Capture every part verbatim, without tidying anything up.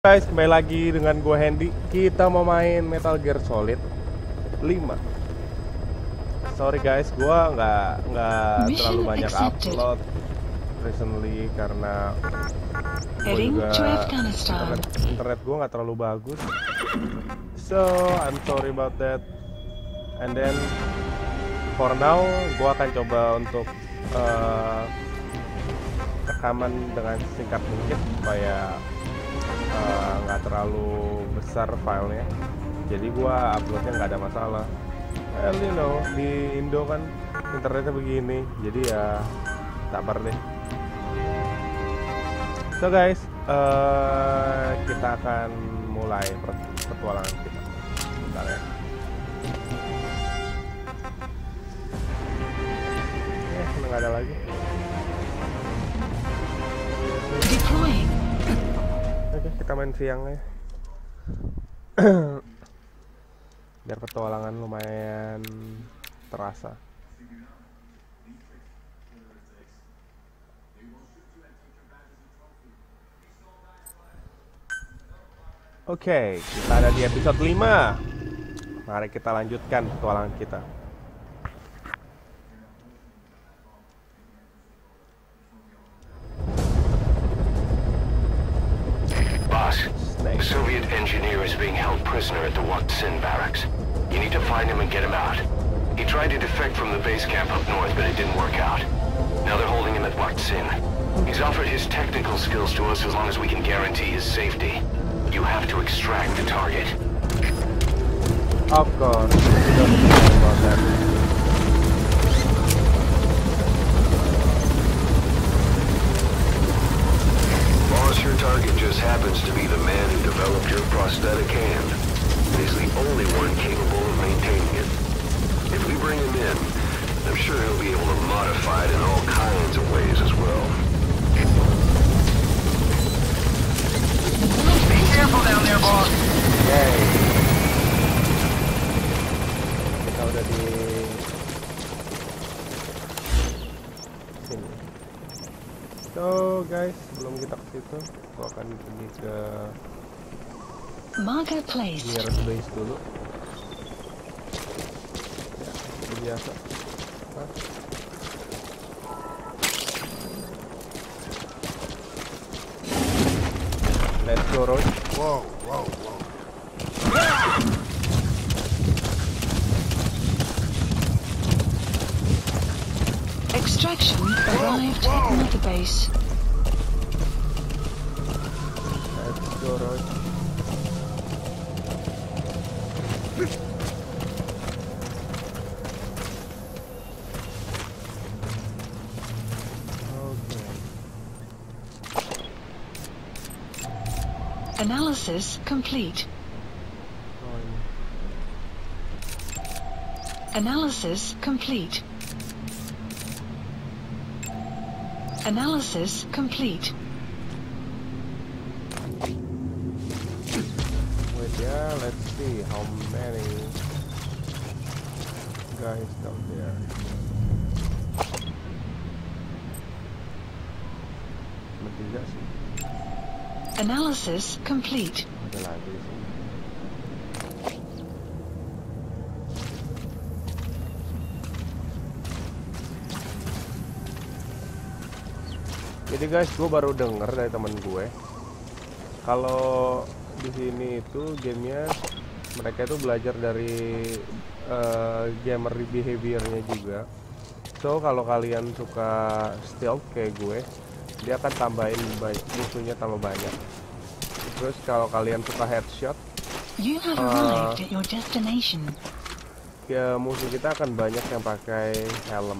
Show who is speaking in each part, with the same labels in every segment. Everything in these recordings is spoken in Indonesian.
Speaker 1: Guys, kembali lagi dengan gue Hendy. Kita mau main Metal Gear Solid lima. Sorry guys, gue nggak nggak terlalu banyak upload recently karena gue juga internet, internet gue nggak terlalu bagus. So I'm sorry about that. And then for now, gue akan coba untuk uh, rekaman dengan singkat mungkin supaya nggak uh, terlalu besar filenya, jadi gua uploadnya nggak ada masalah. Well, you know, di Indo kan internetnya begini, jadi ya sabar deh. So guys, uh, kita akan mulai petualangan kita. Bentar ya. Eh, nggak ada lagi.
Speaker 2: Deploying.
Speaker 1: Oke, kita main siangnya biar petualangan lumayan terasa. Oke, kita ada di episode lima. Mari kita lanjutkan petualangan kita.
Speaker 3: A Soviet engineer is being held prisoner at the Wat Sin barracks. You need to find him and get him out. He tried to defect from the base camp up north, but it didn't work out. Now they're holding him at Wat Sin. He's offered his technical skills to us as long as we can guarantee his safety. You have to extract the target.
Speaker 1: Of course. About that.
Speaker 3: Your target just happens to be the man who developed your prosthetic hand. He's the only one capable of maintaining it. If we bring him in, I'm sure he'll be able to modify it in all kinds of ways as well.
Speaker 4: Be careful down there, boss.
Speaker 1: Yay. Kita udah di sini. So guys, sebelum kita ke situ, gua akan pergi ke
Speaker 2: Marker placed.
Speaker 1: nearest base dulu. Ya, seperti biasa. Hah? Let's go, Roy.
Speaker 5: Whoa, whoa, whoa.
Speaker 2: Extraction arrived at the base.
Speaker 1: Let's go, Roy. Okay.
Speaker 2: Analysis complete.
Speaker 1: Oh, ini.
Speaker 2: Analysis complete. Analysis complete.
Speaker 1: Wait, yeah, let's see how many guys down there. Cuma tiga sih.
Speaker 2: Analysis complete.
Speaker 1: Ada lagi sih. Jadi guys, gue baru denger dari temen gue kalau di sini itu gamenya mereka itu belajar dari uh, gamer behaviornya juga. So kalau kalian suka stealth kayak gue, dia akan tambahin musuhnya tambah banyak. Terus kalau kalian suka headshot,
Speaker 2: You have
Speaker 1: uh,
Speaker 2: arrived at your destination.
Speaker 1: ya musuh kita akan banyak yang pakai helm.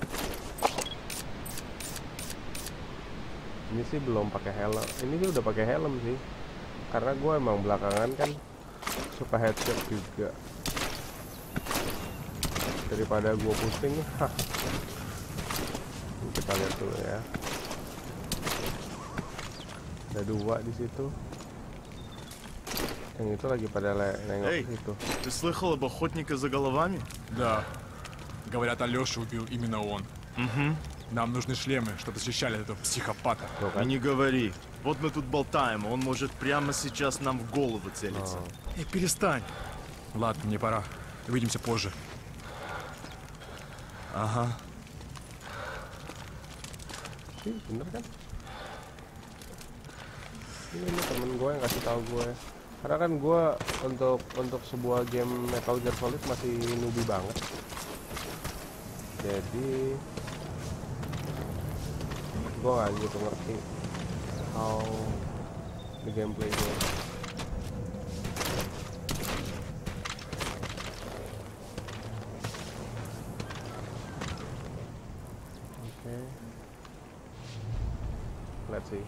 Speaker 1: Ini sih belum pakai helm. Ini sih udah pakai helm sih. Karena gue emang belakangan kan suka headshot juga. Daripada gue pusing. Kita lihat dulu ya. Ada dua di situ. Yang itu lagi pada nengok
Speaker 5: Эй,
Speaker 1: situ.
Speaker 5: ты слыхал об охотнике за головами?
Speaker 6: Да. Говорят, Алёшу убил именно он.
Speaker 5: Угу.
Speaker 6: Нам нужны шлемы, чтобы защищали этого психопата.
Speaker 1: Tuh
Speaker 5: И
Speaker 1: kan.
Speaker 5: не говори. Вот мы тут болтаем, он может прямо сейчас нам в голову целиться.
Speaker 6: Эй, перестань. Ладно, мне пора. Увидимся позже.
Speaker 5: Ага.
Speaker 1: Sih, bener kan? Ini, ini temen gue yang kasih tahu gue. Karena kan gue untuk untuk sebuah game Metal Gear Solid masih newbie banget. Jadi gue gak gitu ngerti how the gameplay goes. Okay, let's see.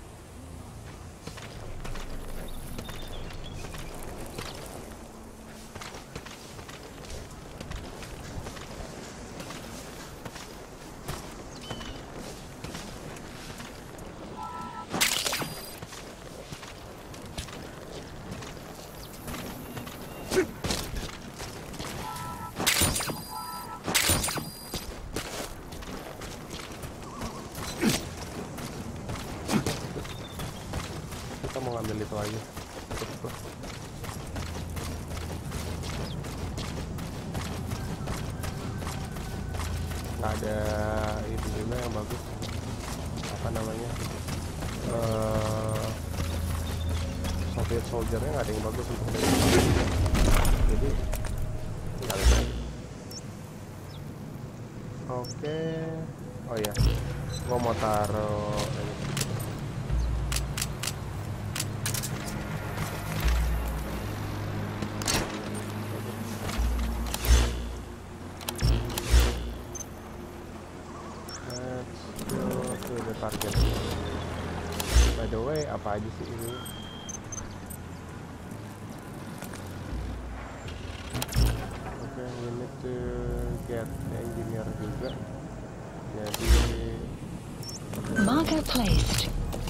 Speaker 1: Kita mau ngambil itu aja. Tuh. Nggak ada itu juga yang bagus. Apa namanya? Uh, Soviet Soldier-nya nggak ada yang bagus untuk ini. Jadi tinggalin aja. Oke. Oh iya, gua mau taruh ini. Target. By the way, apa aja sih ini? Oke, okay, we need to get engineer juga. Jadi
Speaker 2: marker placed.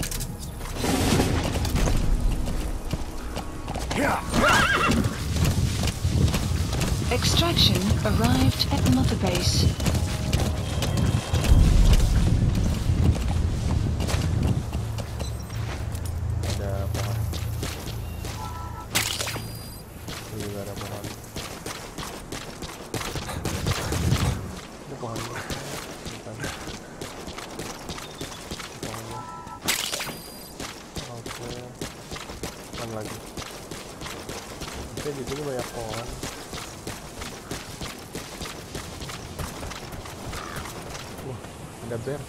Speaker 2: Extraction arrived at mother base.
Speaker 1: lagi. Oke, di sini banyak pohon. Wah, ada bear.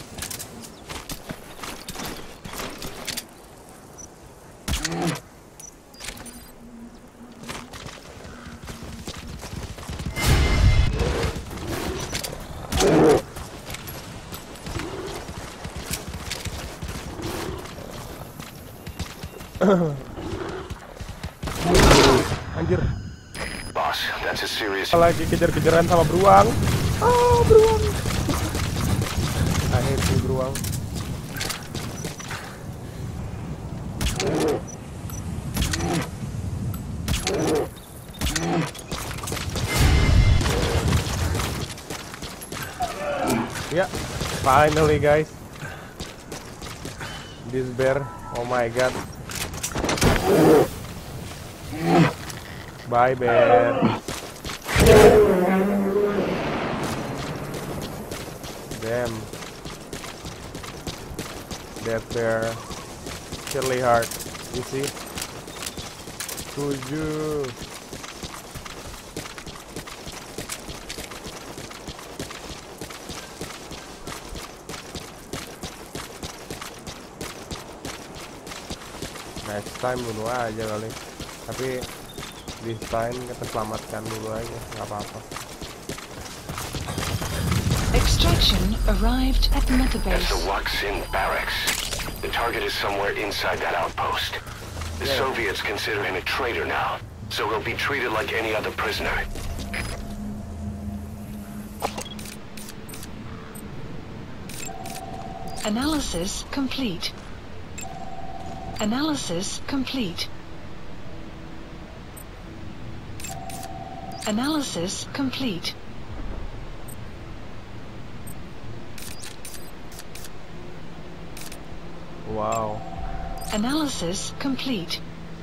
Speaker 1: Anjir.
Speaker 3: Boss, that's a serious.
Speaker 1: Lagi kejar-kejaran sama beruang. Oh, beruang. I hate you, beruang. Ya, yeah, finally guys. This bear, oh my god. Bye bear. Damn. That bear. Chilly heart. You see? Tujuh. Next time bunuh aja kali. Tapi this time kita selamatkan dulu aja, nggak apa-apa.
Speaker 2: Extraction arrived at mother base.
Speaker 3: That's the Waksin barracks. The target is somewhere inside that outpost. The
Speaker 1: yeah.
Speaker 3: Soviets consider him a traitor now, so he'll be treated like any other prisoner.
Speaker 2: Analysis complete. Analysis complete. Analysis complete.
Speaker 1: Wow.
Speaker 2: Analysis complete.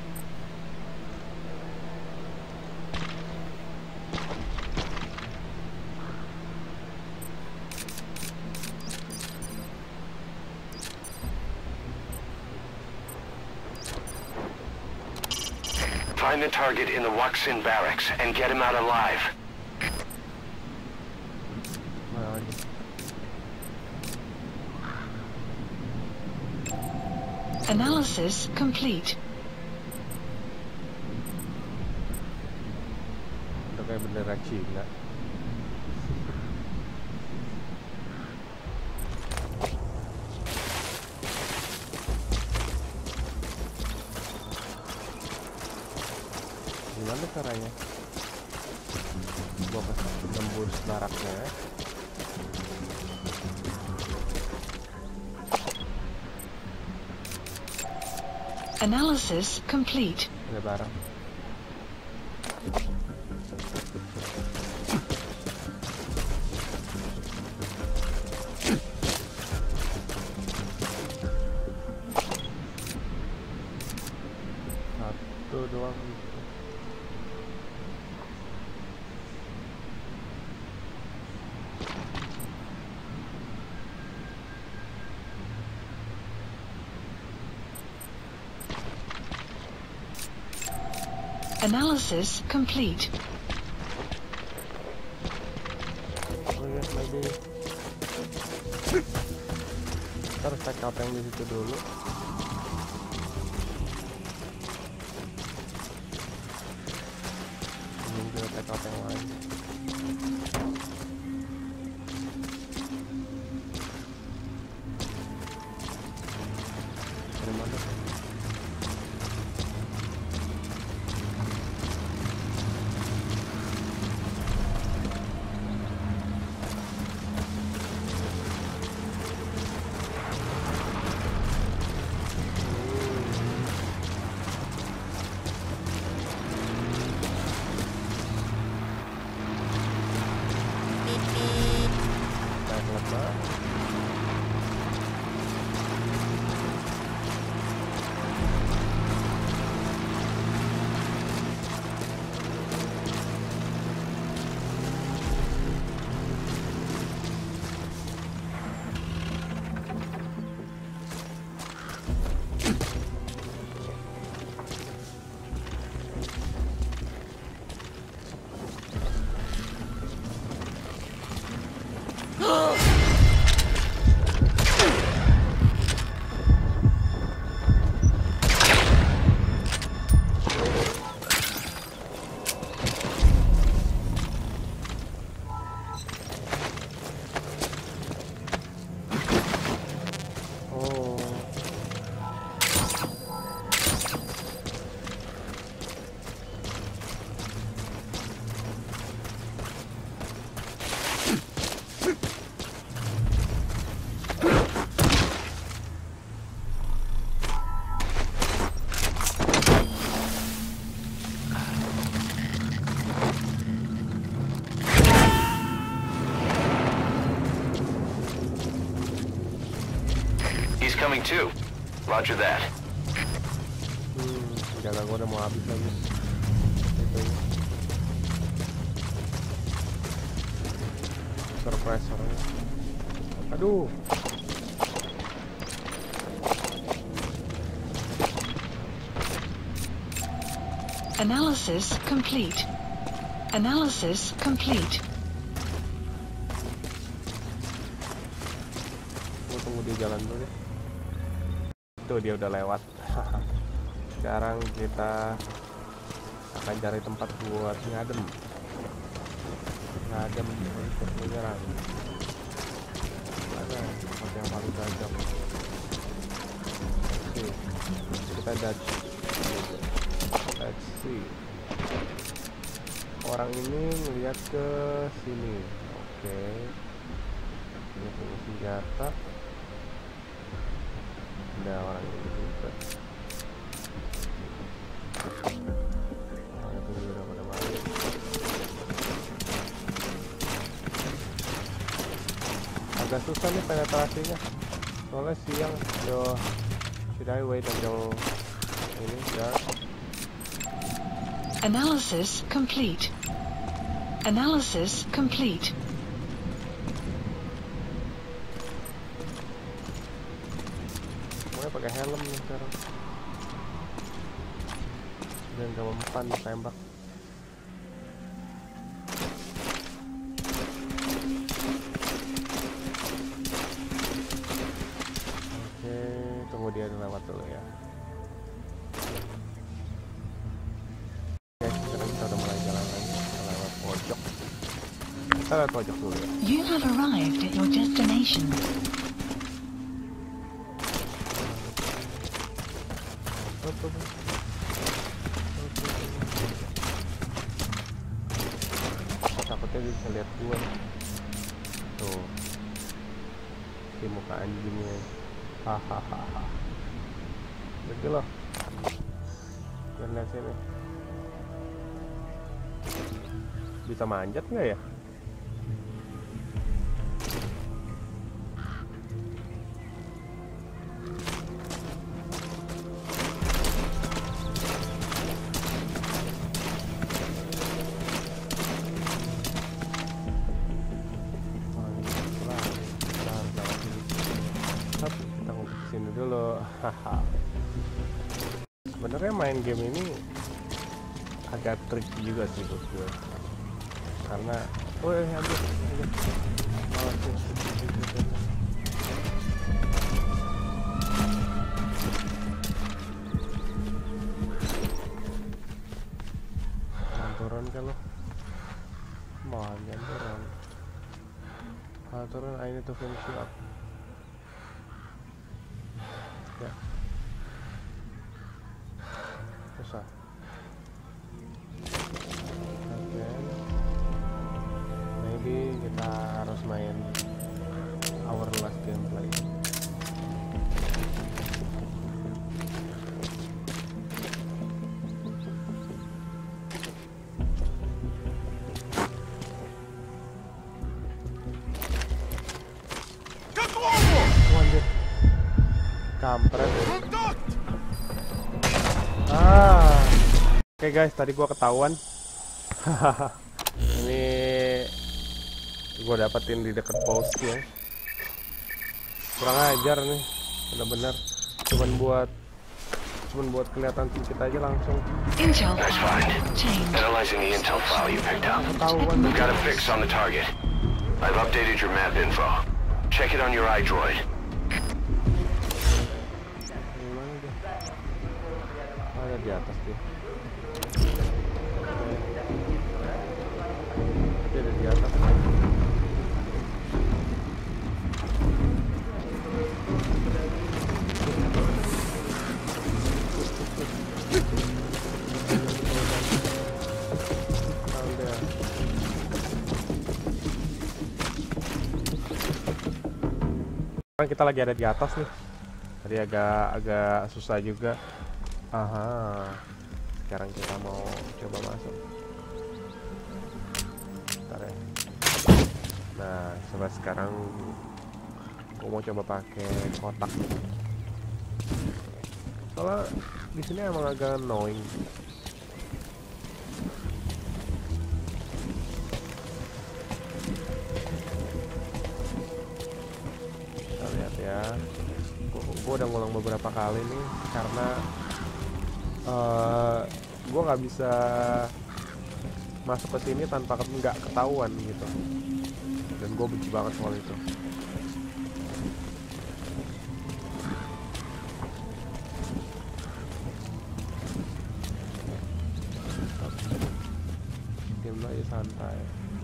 Speaker 3: Find the target in the Waksin barracks and get him out alive.
Speaker 2: Analysis complete.
Speaker 1: Udah kayak bendera Cina. Gimana caranya? Gua pas nembus baraknya.
Speaker 2: Analysis complete.
Speaker 1: Ada barang. Satu doang.
Speaker 2: Analysis complete.
Speaker 1: Oh ya, maybe. Terus check out yang di situ dulu. Ini juga check out yang lain. Dari mana?
Speaker 3: Coming too. Roger that.
Speaker 1: Hmm, jalan gua udah mau habis lagi. Itu. Surprise orangnya. Aduh.
Speaker 2: Analysis complete. Analysis complete.
Speaker 1: Gua tunggu dia jalan dulu deh. Tuh dia udah lewat. Sekarang kita akan cari tempat buat ngadem. Ngadem untuk menyerang. Mana tempat yang paling cocok? Oke, kita dodge. Let's see. Orang ini ngeliat ke sini. Oke. Ini punya senjata. Ada orang ini juga. Orang itu udah pada balik. Agak susah nih penetrasinya. Soalnya siang. Yo. Should I wait until ini ya?
Speaker 2: Analysis complete. Analysis complete.
Speaker 1: Mulai pakai helm nih sekarang. Dan gak mempan tembak. Oke, tunggu dia lewat dulu ya. Oke, sekarang kita udah mulai jalan lagi. Kita lewat pojok. Kita lewat pojok dulu ya.
Speaker 2: You have arrived at your destination.
Speaker 1: Takutnya dia bisa lihat gua. Tuh, si muka anjingnya. Hahaha. Betul loh. Jangan lihat sini. Bisa manjat nggak ya? Sebenarnya main game ini agak tricky juga sih buat gue, karena oh ya hampir turun kalau mau jangan turun, kalau turun I need to finish you up ya. Susah. Oke. Maybe kita harus main our last gameplay. Lanjut. Kampret. Ah, oke okay guys, tadi gua ketahuan. Ini gua dapetin di deket post ya. Kurang ajar nih, bener-bener. Cuman buat, cuman buat kelihatan sedikit aja langsung.
Speaker 2: Intel
Speaker 3: That's fine. Analyzing the intel file you picked up.
Speaker 1: Ketahuan.
Speaker 3: We've got a fix on the target. I've updated your map info. Check it on your iDroid.
Speaker 1: Ada di atas dia. Dia ada di atas. Sekarang kita lagi ada di atas nih. Tadi agak agak susah juga. Aha, sekarang kita mau coba masuk. Bentar ya. Nah, coba sekarang aku mau coba pakai kotak. Soalnya di sini emang agak annoying. Kita lihat ya. Gue udah ngulang beberapa kali nih karena Uh, gue nggak bisa masuk ke sini tanpa nggak ketahuan gitu, dan gue benci banget soal itu. Diam aja santai.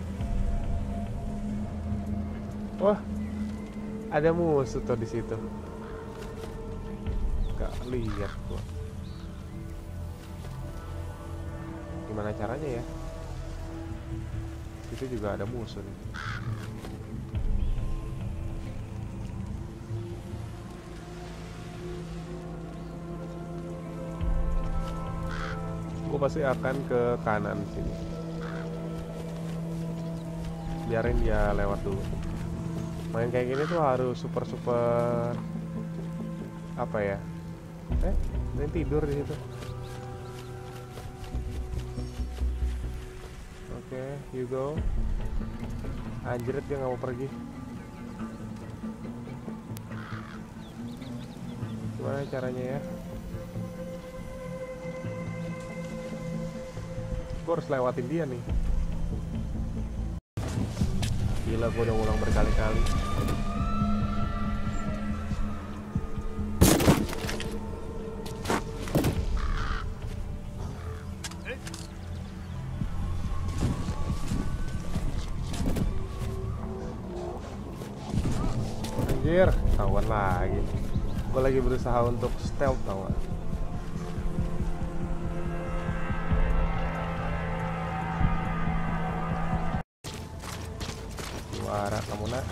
Speaker 1: Wah, ada musuh tuh di situ. Gak lihat gue. Gimana caranya ya? Itu juga ada musuh nih. Gue pasti akan ke kanan sini. Biarin dia lewat dulu. Main kayak gini tuh harus super super apa ya? Eh, ada yang tidur di situ. Oke, okay, you go. Anjrit, dia nggak mau pergi. Gimana caranya ya? Gue harus lewatin dia nih. Gila, gue udah ngulang berkali-kali. Anjir, ketahuan lagi. Gue lagi berusaha untuk stealth, tau gak? Suara kamu nak.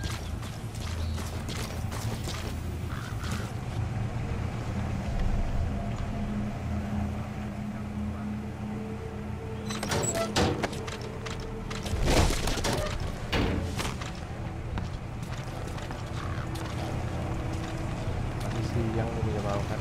Speaker 1: Siang ini menyebalkan.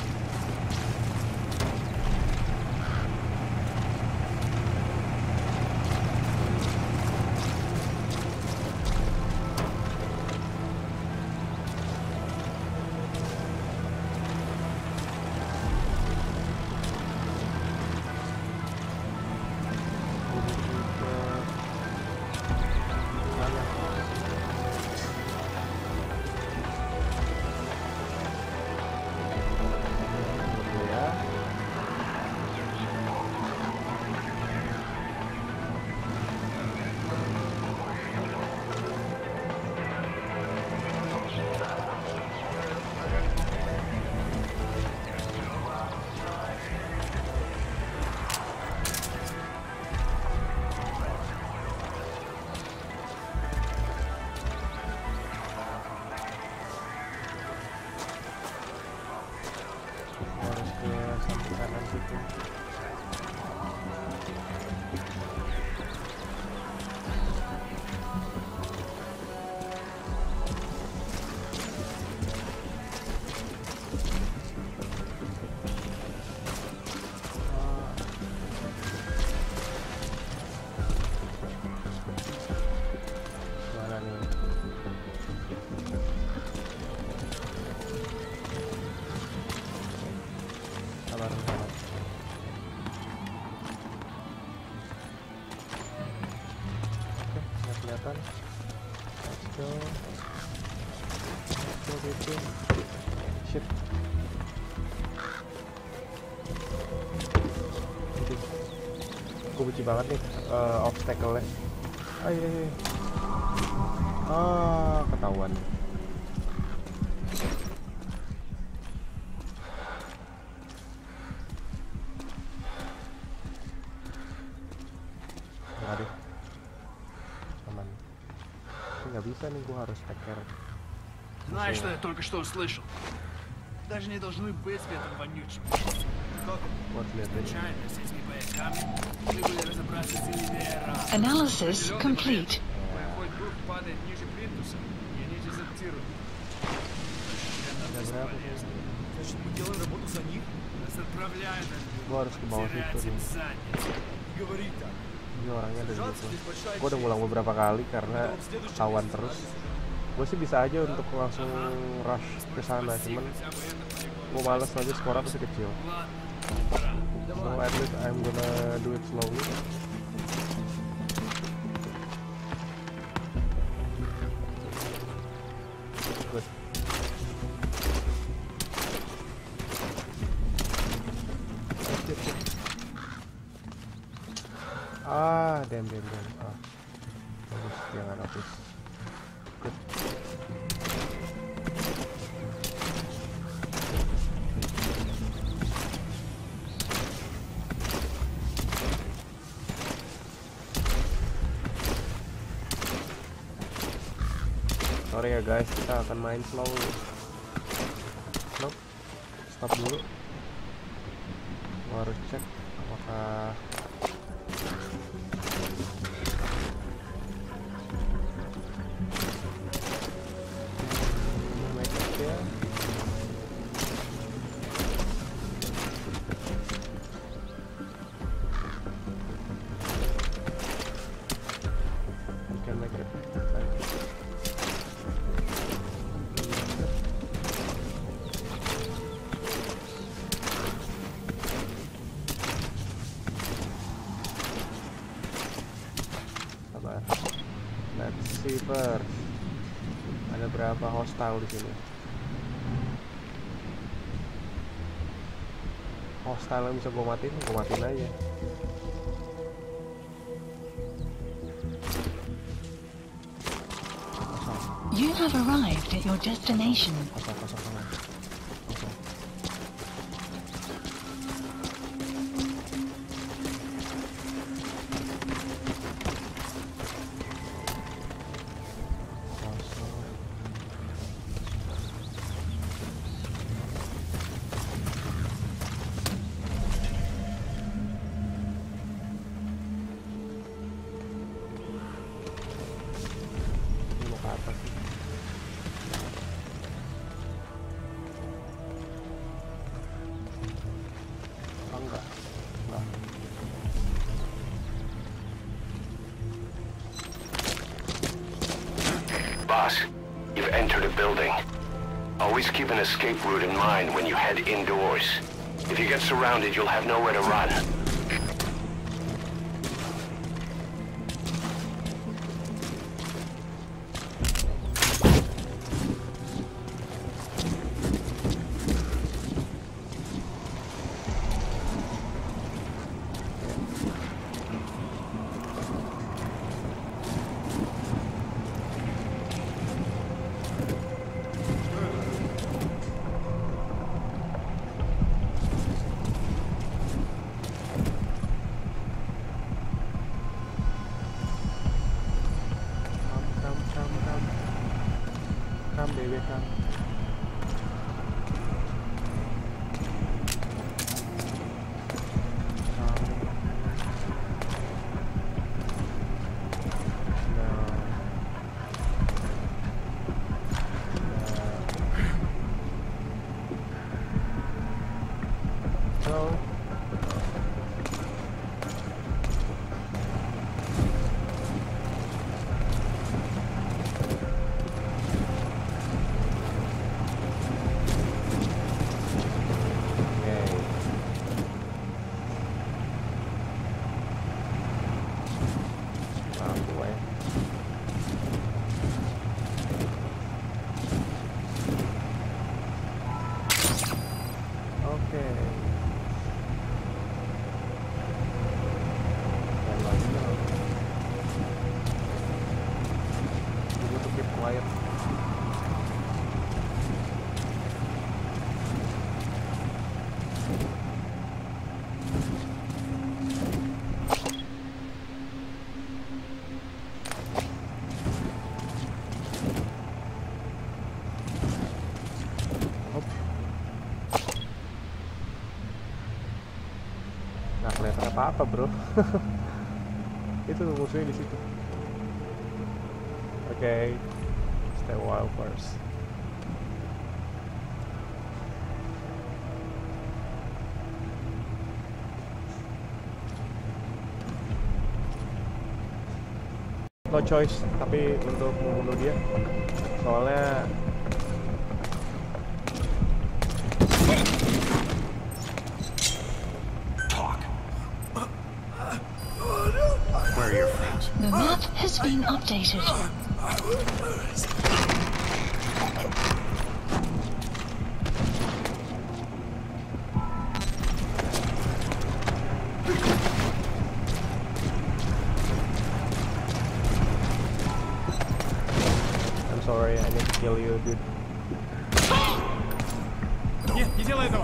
Speaker 1: Kelihatan. Let's go. Let's go gitu. Shit. Gue benci banget nih uh, obstacle-nya. Ay, ay, ay. Ah, ketahuan. Aduh. Nggak bisa nih, gue harus take care.
Speaker 5: Знаешь, что я только что услышал? Даже не должны быть в этом вонючем.
Speaker 1: Вот следует.
Speaker 2: Analysis complete.
Speaker 1: Gue harus ke bawah situ nih. Ini orangnya ada di situ. Gue udah ngulang beberapa kali karena ketahuan terus. Gue sih bisa aja untuk langsung rush ke sana, cuman gue males aja, skornya masih kecil. So at least I'm gonna do it slowly. Good. Ah, damn, damn, damn. Ah, bagus, jangan habis. Good. Sorry ya guys, kita akan main slow. Nope. Stop dulu. Gua harus cek apakah Reaper. Ada berapa hostile di sini? Hostile yang bisa gue matiin, gue matiin aja.
Speaker 2: You have arrived at your destination.
Speaker 1: Kosong, kosong, kosong. Kosong.
Speaker 3: Boss, you've entered a building. Always keep an escape route in mind when you head indoors. If you get surrounded, you'll have nowhere to run.
Speaker 1: Come, baby, come. Nggak kelihatan apa-apa, bro. Itu musuhnya di situ. Oke, okay. Stay a while first. No choice, tapi untuk membunuh dia. Soalnya
Speaker 2: the map has been updated.
Speaker 1: I'm sorry, I need to kill you, dude.
Speaker 6: Нет, не делай этого!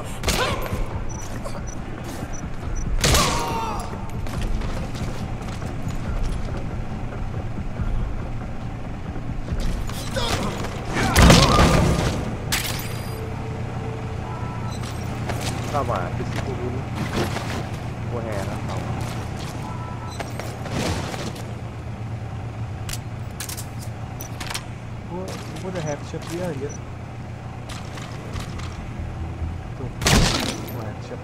Speaker 1: Sama, di situ dulu. Gue heran tau. Gue gue udah headshot dia aja. Tuh, gue headshot.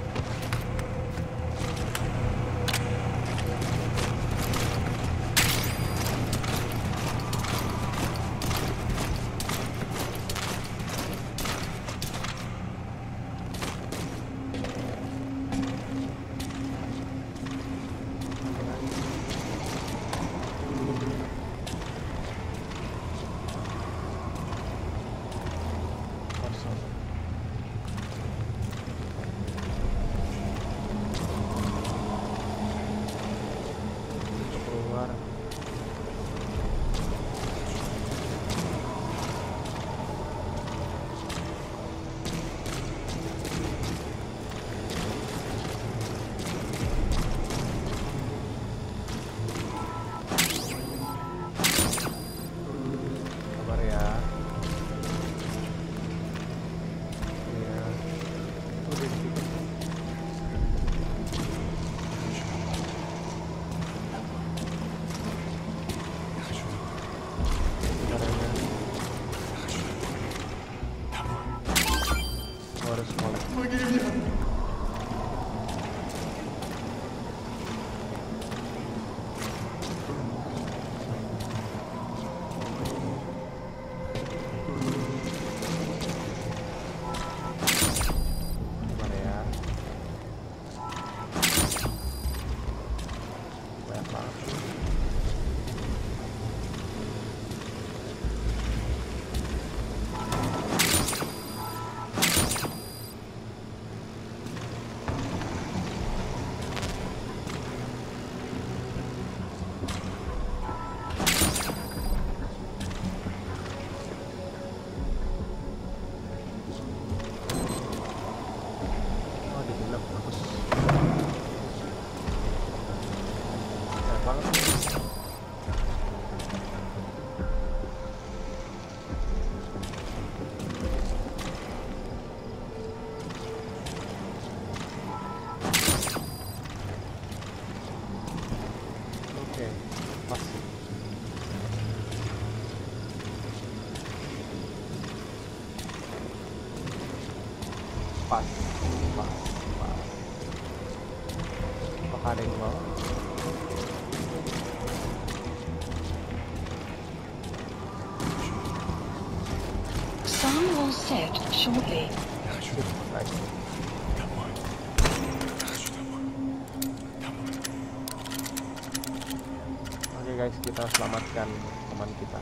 Speaker 1: banget. Oke, pas. Pas, pas, pas. Apakah ada yang mau?
Speaker 2: Sun will set shortly.
Speaker 6: Я хочу домой. Домой. Я хочу домой. Домой.
Speaker 1: Oke guys, kita selamatkan teman kita.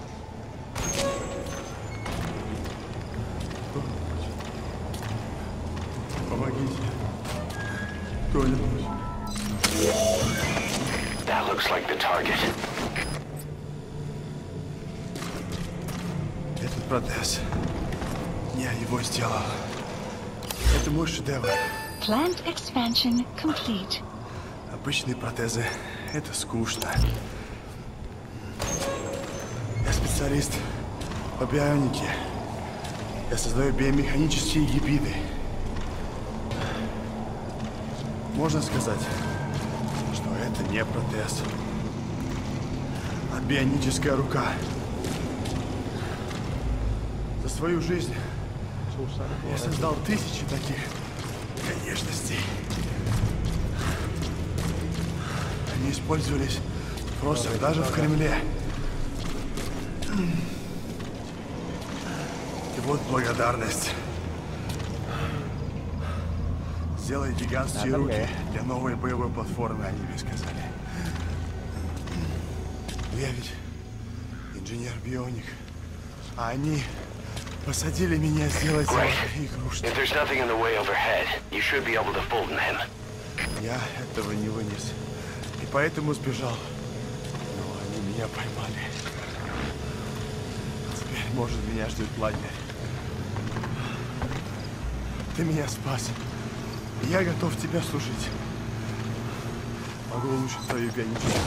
Speaker 6: Помогите. Кто-нибудь.
Speaker 3: That looks like the target.
Speaker 6: Этот протез. Я его сделал. Это мой шедевр.
Speaker 2: Plant expansion complete.
Speaker 6: Обычные протезы — это скучно. Я специалист по бионике. Я создаю биомеханические гибриды. Можно сказать, что это не протез, а бионическая рука. За свою жизнь я создал тысячи таких конечностей. Они использовались просто даже в Кремле. И вот благодарность. Сделай гигантские руки для новой боевой платформы, они мне сказали. Я ведь инженер-бионик, а они посадили меня сделать игрушки.
Speaker 3: If there's nothing in the way overhead, you should be able to fold them.
Speaker 6: Я этого не вынес, и поэтому сбежал. Но они меня поймали. Теперь, может, меня ждет лагерь. Ты меня спас. Я готов тебе служить. Могу улучшить твою бионическую.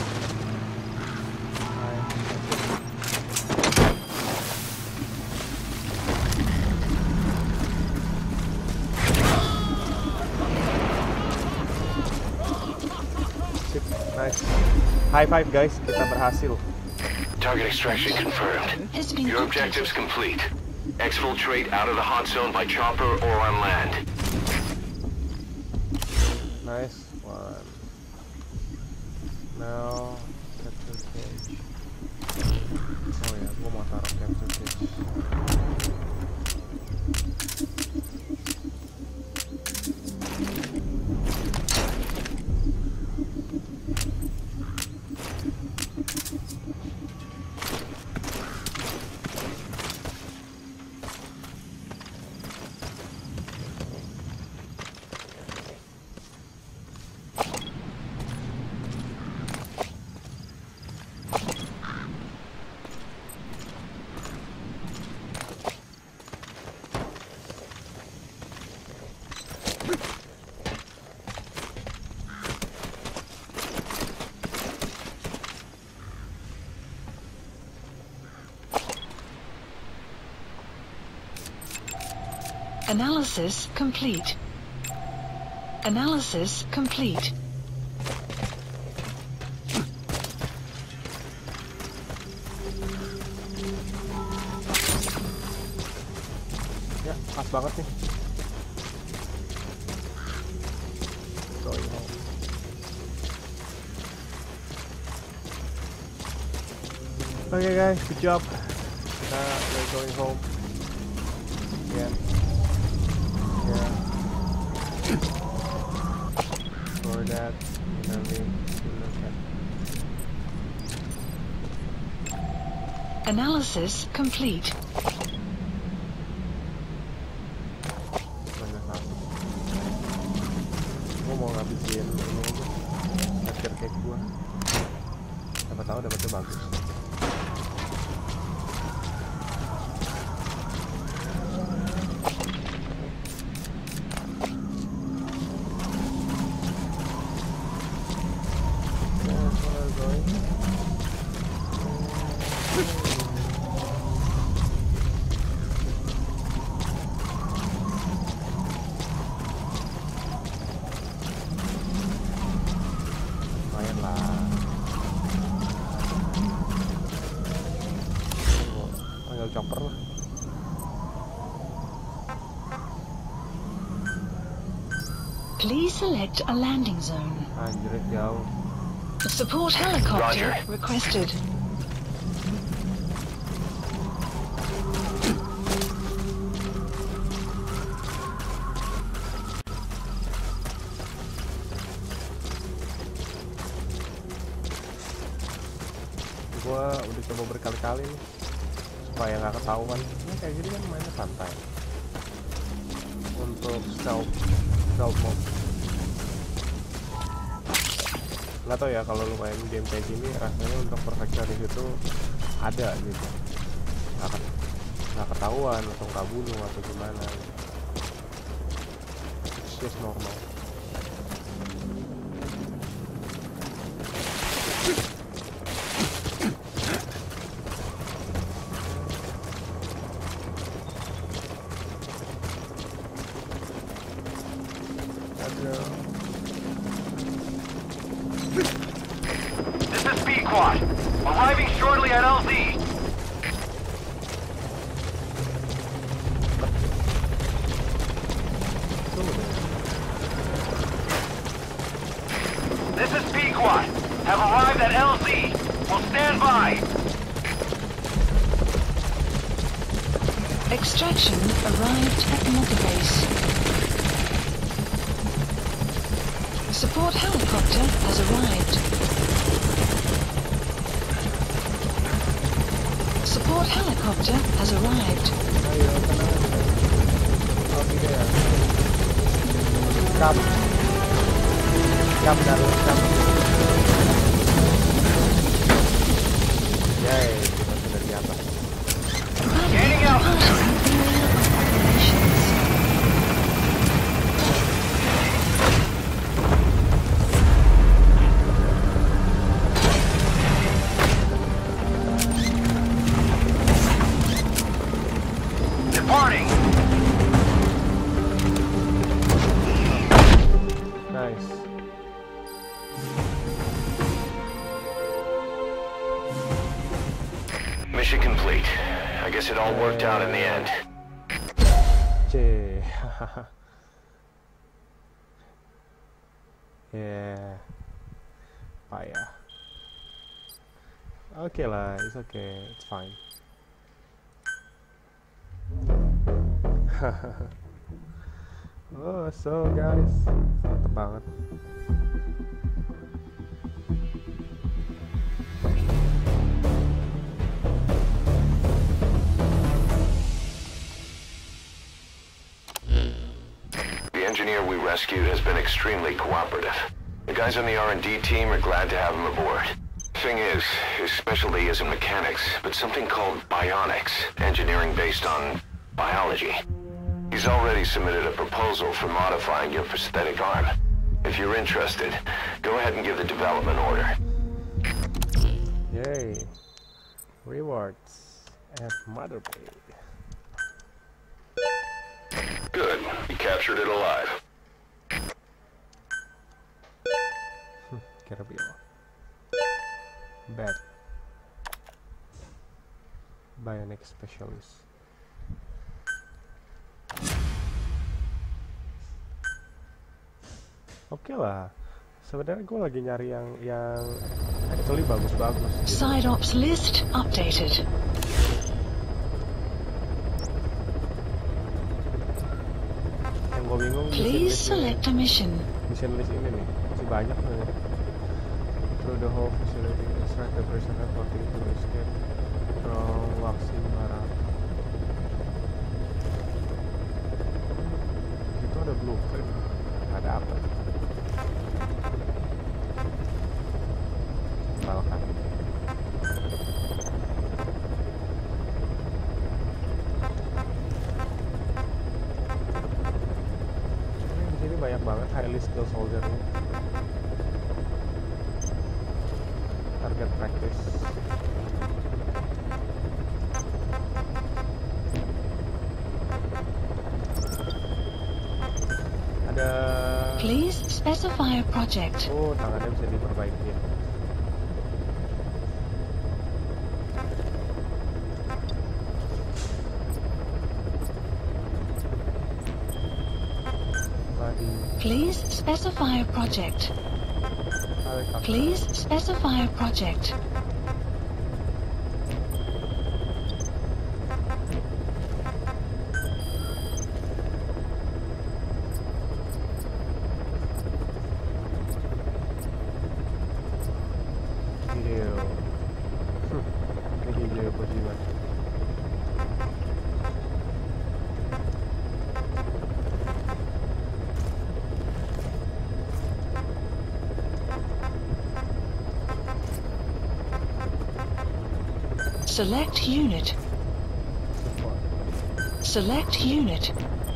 Speaker 1: Sip, nice. High five guys, kita berhasil.
Speaker 3: Target extraction confirmed.
Speaker 2: Has been
Speaker 3: Your
Speaker 2: updated.
Speaker 3: objective's complete. Exfiltrate out of the hot zone by chopper or on land.
Speaker 1: Nice one. Now, capture cage. Oh ya, gua mau taruh capture cage.
Speaker 2: Analysis complete. Analysis complete.
Speaker 1: Ya, pas banget nih. Going home. Okay guys, good job. Kita we're going home. Yeah. Yeah. For that, kita need to look at.
Speaker 2: Analysis complete.
Speaker 1: Mana satu? Gua mau ngabisin ini aja. Capture cake gua. Siapa tahu dapetnya bagus. coy. Lumayan lah. Oh, panggil chopper lah.
Speaker 2: Please select a landing zone.
Speaker 1: Anjir, jauh.
Speaker 2: Support helicopter
Speaker 3: Roger.
Speaker 2: requested.
Speaker 1: Gua udah coba berkali-kali nih supaya nggak ketahuan. Ini kayak gini kan mainnya santai. Untuk stealth stealth mode. Nggak tahu ya kalau lu main game kayak gini rasanya untuk perfeksionis itu ada gitu. Nggak ket- nggak ketahuan atau nggak bunuh atau gimana. It's just normal.
Speaker 3: This is B-Quad. Arriving shortly at L Z. This is B-Quad. Have arrived at L Z. Will stand by.
Speaker 2: Extraction arrived at Mother Base. Support helicopter has arrived. Support helicopter has arrived.
Speaker 1: Ayo, tenang aja. Oh, tidak ya. Cap. Cap dan cap. Yay, kita sudah di atas.
Speaker 3: Gaining out. Departing.
Speaker 1: Nice.
Speaker 3: Mission complete. I guess it all worked out in the end.
Speaker 1: C. Yeah. Payah. Okay lah, it's okay, it's fine. Oh, so guys, mantep banget.
Speaker 3: The engineer we rescued has been extremely cooperative. The guys on the R and D team are glad to have him aboard. Thing is, his specialty isn't mechanics, but something called bionics, engineering based on biology. He's already submitted a proposal for modifying your prosthetic arm. If you're interested, go ahead and give the development order.
Speaker 1: Yay. Rewards at Mother Base.
Speaker 3: Good. You captured it alive.
Speaker 1: Get a bill. Bad. Bionic specialist. Oke lah. Sebenarnya gue lagi nyari yang yang actually bagus-bagus. Gitu.
Speaker 2: Side ops list updated.
Speaker 1: Yang gue bingung.
Speaker 2: Please select a mission.
Speaker 1: Mission list ini nih masih banyak nih. Through the whole facility, extract the prisoner floating to escape from Waxing Barak. Itu ada blueprint. Ada apa? Balkan. Ini di sini banyak banget highly skilled soldier-nya. practice. Ada.
Speaker 2: Please specify a project.
Speaker 1: Oh, tangannya bisa diperbaiki.
Speaker 2: Please specify a project. Please specify a project.
Speaker 1: Video. Ini video Kojima.
Speaker 2: Select unit. Select unit.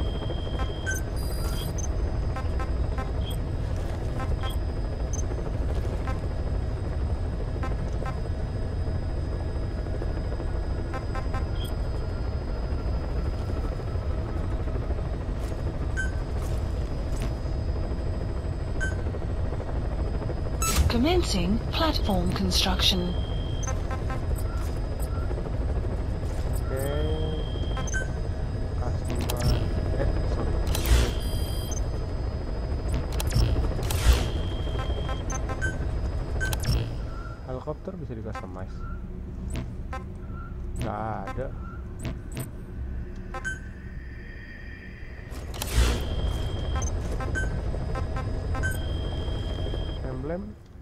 Speaker 2: Commencing platform construction.
Speaker 1: Helikopter bisa di customize. Nggak ada. Emblem.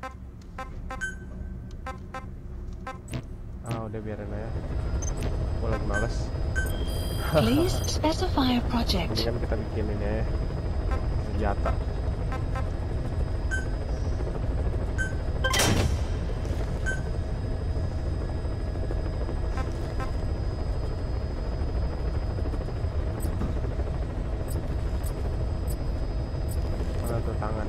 Speaker 1: Ah, udah biarin aja. Gue lagi males.
Speaker 2: Please specify a project.
Speaker 1: Ini kan kita bikin ini ya, senjata. Mana tuh tangan?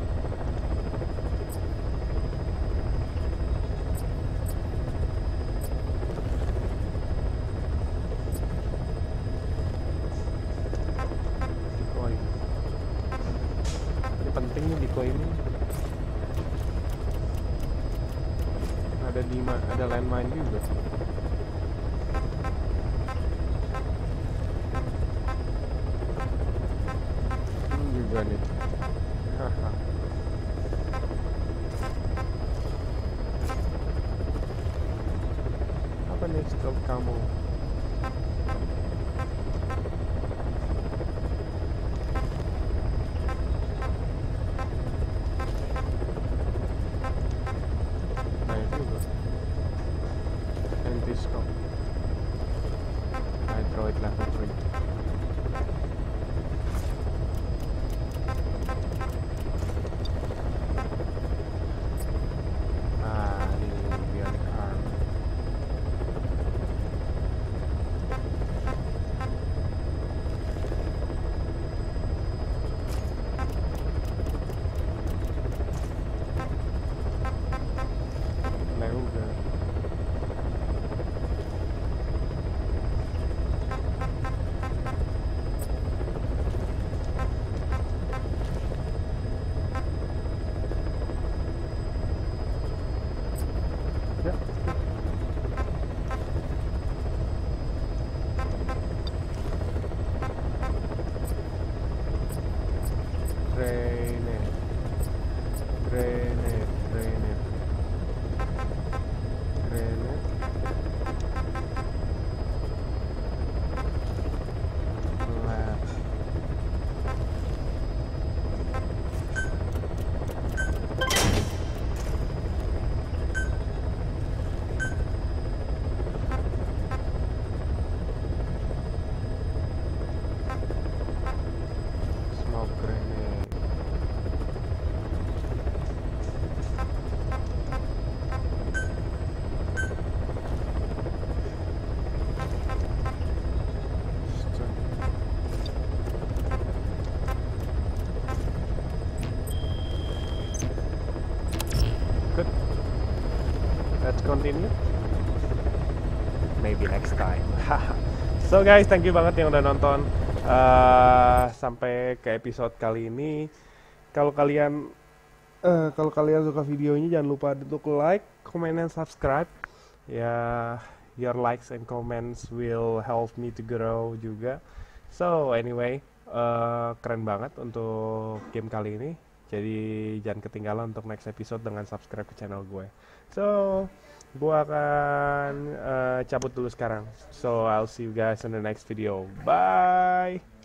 Speaker 1: Penting nih Diko ini. Ada di ada landmine juga. Ini juga nih. Haha. Apa nih stroke kamu? Hydroid level three. Ah, ini bionic arm. Nah, udah. Grenade, grenade, grenade, grenade. Left. Smoke grenade. let's continue. Maybe next time. So guys, thank you banget yang udah nonton uh, sampai ke episode kali ini. Kalau kalian uh, kalau kalian suka videonya, jangan lupa untuk like, comment, and subscribe. Ya, your likes and comments will help me to grow juga. So anyway, uh, keren banget untuk game kali ini. Jadi jangan ketinggalan untuk next episode dengan subscribe ke channel gue. So gue akan uh, cabut dulu sekarang. So I'll see you guys in the next video. Bye.